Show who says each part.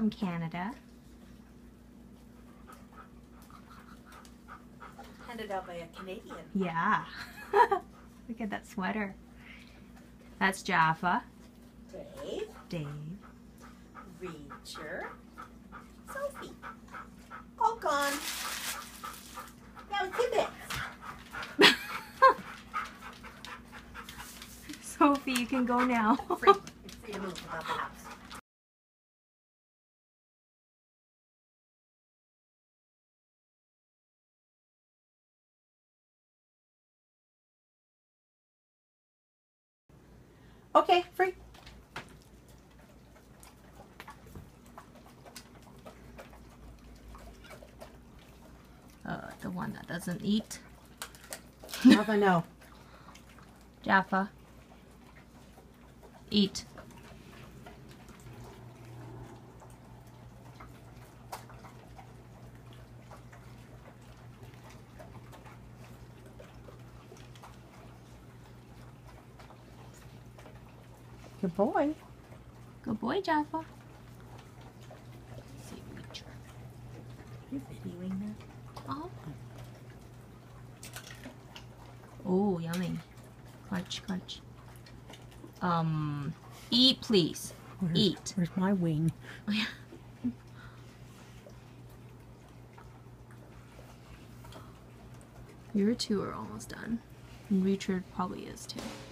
Speaker 1: from Canada.
Speaker 2: Handed out by a Canadian.
Speaker 1: Yeah. Look at that sweater. That's Jaffa.
Speaker 2: Dave.
Speaker 1: Dave.
Speaker 2: Reacher. Sophie. All gone. Now Gibbet.
Speaker 1: Sophie, you can go now.
Speaker 2: Free. You're free to move about the house. Okay, free.
Speaker 1: The one that doesn't eat.
Speaker 2: Jaffa, no.
Speaker 1: Jaffa. Eat.
Speaker 2: Good boy.
Speaker 1: Good boy, Jaffa. See, Reacher.
Speaker 2: You're videoing that?
Speaker 1: Oh. Oh, yummy. Crunch, crunch. Eat, please. Eat.
Speaker 2: Where's my wing?
Speaker 1: Your two are almost done. And Richard probably is too.